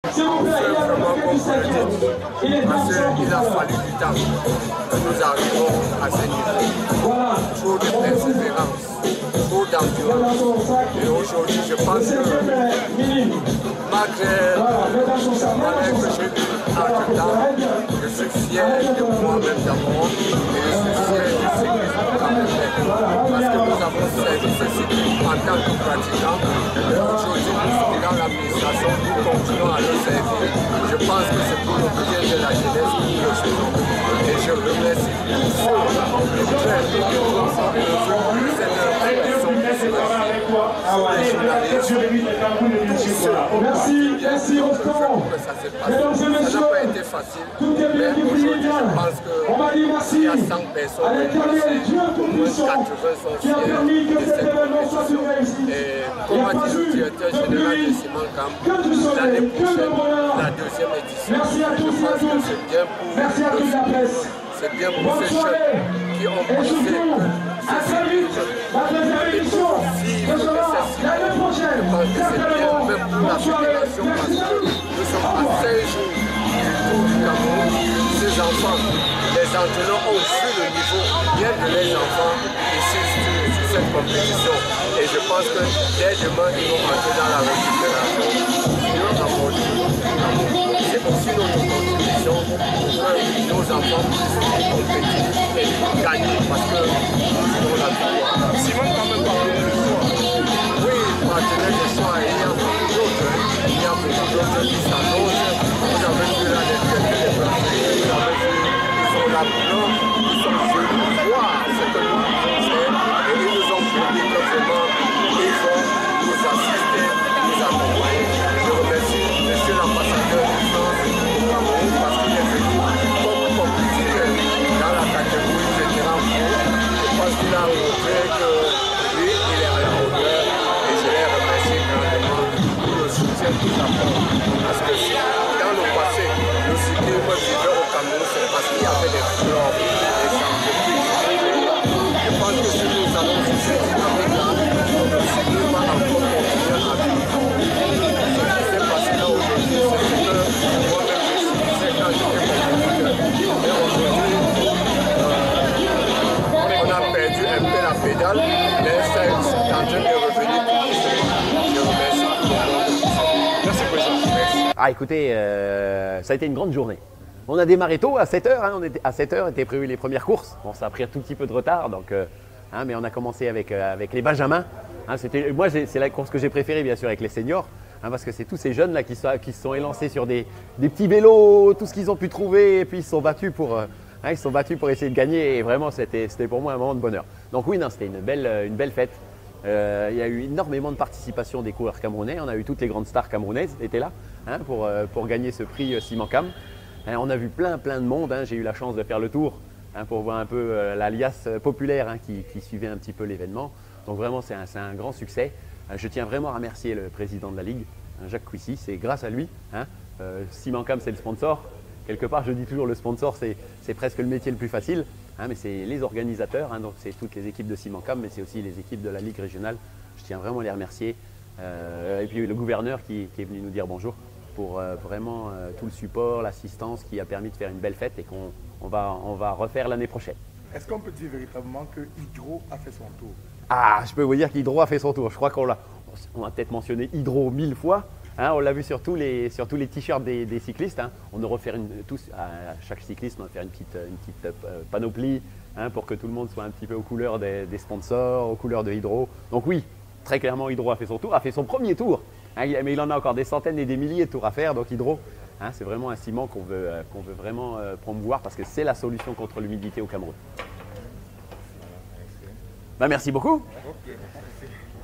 Je veux vraiment qu'on vous le dise, parce qu'il a fallu du temps que nous arrivons à ce niveau. Trop de persévérance, trop d'endurance. Et aujourd'hui, je pense que malgré que j'ai eu entre-temps, je suis fier de moi-même d'abord et je suis fier de ce que parce que nous avons servi ce cycle en tant que pratiquants. Et aujourd'hui, nous sommes dans l'administration, nous continuons à le servir. Je pense que c'est pour le bien de la jeunesse que nous le faisons. Et je remercie tous ceux qui très Merci Rostand. Ça n'a pas été facile, mais aujourd'hui je pense qu'il y a 100 personnes, au moins 80 sont fiers de cette compétition. Et comme a dit le directeur général de Simancam, l'année prochaine, la deuxième édition, je pense que c'est bien pour ces jeunes qui ont pensé que c'est vivre ces cycles. Je pense que c'est bien même pour la fédération parce que nous sommes à 16 jours du Tour du Cameroun. Ces enfants, les entraîneurs ont vu le niveau bien de les enfants ici sur cette compétition. Et je pense que dès demain, ils vont entrer dans la récupération. C'est aussi notre contribution pour que nos enfants puissent compétir et gagner parce que nous avons la victoire. Simon, quand même parler de soi. Oui, partenaire de choix, il y a beaucoup d'autres. Il y a beaucoup d'autres qui s'annoncent. Vous avez vu là les directeurs des Français, vous avez vu, ils sont là pour nous, ils sont venus voir ce que nous faisons et ils nous ont promis que vraiment ils vont nous assister, nous accompagner. Je remercie monsieur l'ambassadeur de France au Cameroun parce qu'il est venu comme compétiteur dans la catégorie vétéran pro. Je pense qu'il a montré que lui, il est à la hauteur et je l'ai remercié grandement pour le soutien qu'il apporte. Parce que dans le passé, le cyclisme vivait au Cameroun, c'est parce qu'il y avait des fleurs, des entreprises. Je pense que si nous allons sur cette dynamique-là, le cyclisme va encore continuer à vivre. Ce qui s'est passé là aujourd'hui, c'est que moi-même je suis quand j'étais compétiteur. Mais aujourd'hui, on a perdu un peu la pédale, mais c'est en train de revenir tout doucement. Je remercie tout le monde. Merci, président. Merci. Ah écoutez, ça a été une grande journée. On a démarré tôt, à 7h, hein, à 7h étaient prévues les premières courses. Bon, ça a pris un tout petit peu de retard, donc, mais on a commencé avec les Benjamins. Hein, moi, c'est la course que j'ai préférée, bien sûr, avec les seniors, hein, parce que c'est tous ces jeunes là qui se sont élancés sur des petits vélos, tout ce qu'ils ont pu trouver, et puis ils se sont battus pour essayer de gagner, et vraiment, c'était pour moi un moment de bonheur. Donc oui, c'était une belle fête. Il y a eu énormément de participation des coureurs camerounais. On a eu toutes les grandes stars camerounaises étaient là, hein, pour gagner ce prix Simancam. On a vu plein de monde. Hein. J'ai eu la chance de faire le tour, hein, pour voir un peu l'alias populaire, hein, qui suivait un petit peu l'événement. Donc vraiment, c'est un grand succès. Je tiens vraiment à remercier le président de la Ligue, hein, Jacques Couissy. C'est grâce à lui. Hein, Simancam, c'est le sponsor. Quelque part, je dis toujours le sponsor, c'est presque le métier le plus facile. Hein, mais c'est les organisateurs, hein, donc c'est toutes les équipes de Simancam, mais c'est aussi les équipes de la Ligue régionale. Je tiens vraiment à les remercier. Et puis le gouverneur qui est venu nous dire bonjour pour vraiment tout le support, l'assistance qui a permis de faire une belle fête et qu'on va refaire l'année prochaine. Est-ce qu'on peut dire véritablement que Hydro a fait son tour? Ah, je peux vous dire qu'Hydro a fait son tour. Je crois qu'on a peut-être mentionné Hydro 1000 fois. Hein, on l'a vu sur tous les t-shirts des cyclistes. Hein. On devrait faire à chaque cycliste, on va faire une petite panoplie, hein, pour que tout le monde soit un petit peu aux couleurs des sponsors, aux couleurs de Hydro. Donc oui, très clairement, Hydro a fait son tour, a fait son premier tour. Hein, mais il en a encore des centaines et des milliers de tours à faire. Donc Hydro, hein, c'est vraiment un ciment qu'on veut vraiment promouvoir parce que c'est la solution contre l'humidité au Cameroun. Merci beaucoup. Ok.